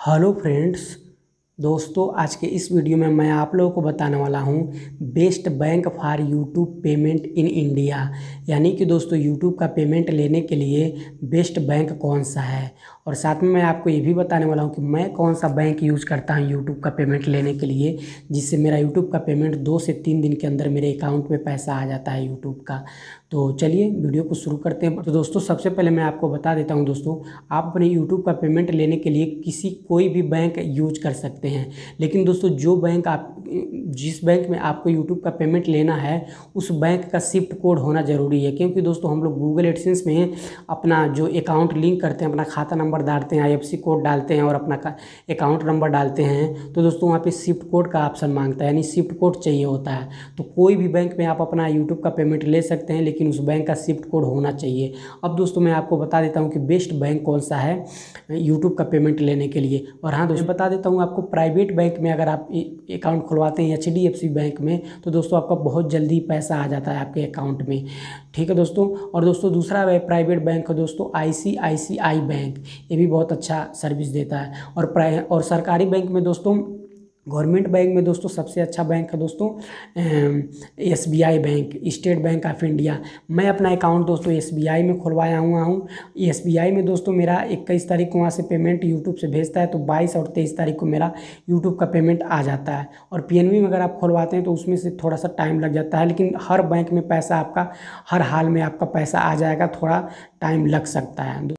Hello friends, दोस्तों आज के इस वीडियो में मैं आप लोगों को बताने वाला हूं best bank for YouTube payment in India. यानी कि दोस्तों यूट्यूब का पेमेंट लेने के लिए बेस्ट बैंक कौन सा है। और साथ में मैं आपको ये भी बताने वाला हूं कि मैं कौन सा बैंक यूज़ करता हूं यूट्यूब का पेमेंट लेने के लिए, जिससे मेरा यूट्यूब का पेमेंट 2 से 3 दिन के अंदर मेरे अकाउंट में पैसा आ जाता है यूट्यूब का। तो चलिए वीडियो को शुरू करते हैं। तो दोस्तों सबसे पहले मैं आपको बता देता हूं दोस्तों, आप अपने यूट्यूब का पेमेंट लेने के लिए कोई भी बैंक यूज कर सकते हैं। लेकिन दोस्तों जिस बैंक में आपको यूट्यूब का पेमेंट लेना है उस बैंक का शिफ्ट कोड होना ज़रूरी है। क्योंकि दोस्तों हम लोग गूगल एडसेंस में अपना जो अकाउंट लिंक करते हैं, अपना खाता नंबर डालते हैं, IFSC कोड डालते हैं और अपना अकाउंट नंबर डालते हैं, तो दोस्तों वहाँ पे शिफ्ट कोड का ऑप्शन मांगता है, यानी शिफ्ट कोड चाहिए होता है। तो कोई भी बैंक में आप अपना यूट्यूब का पेमेंट ले सकते हैं, लेकिन उस बैंक का शिफ्ट कोड होना चाहिए। अब दोस्तों मैं आपको बता देता हूँ कि बेस्ट बैंक कौन सा है यूट्यूब का पेमेंट लेने के लिए। और हाँ दोस्तों बता देता हूँ आपको, प्राइवेट बैंक में अगर आप अकाउंट खुलवाते हैं HDFC बैंक में, तो दोस्तों आपका बहुत जल्दी पैसा आ जाता है आपके अकाउंट में। ठीक है दोस्तों। और दोस्तों दूसरा प्राइवेट बैंक है दोस्तों ICICI बैंक, ये भी बहुत अच्छा सर्विस देता है। और सरकारी बैंक में दोस्तों, गवर्नमेंट बैंक में दोस्तों सबसे अच्छा बैंक है दोस्तों SBI bank, state bank of India. मैं अपना अकाउंट दोस्तों SBI में खुलवाया हुआ हूँ। SBI में दोस्तों मेरा 21 तारीख को वहाँ से पेमेंट यूट्यूब से भेजता है, तो 22 और 23 तारीख को मेरा यूट्यूब का पेमेंट आ जाता है। और PNB में अगर आप खुलवाते हैं तो उसमें से थोड़ा सा टाइम लग जाता है, लेकिन हर बैंक में पैसा आपका, हर हाल में आपका पैसा आ जाएगा, थोड़ा टाइम लग सकता है।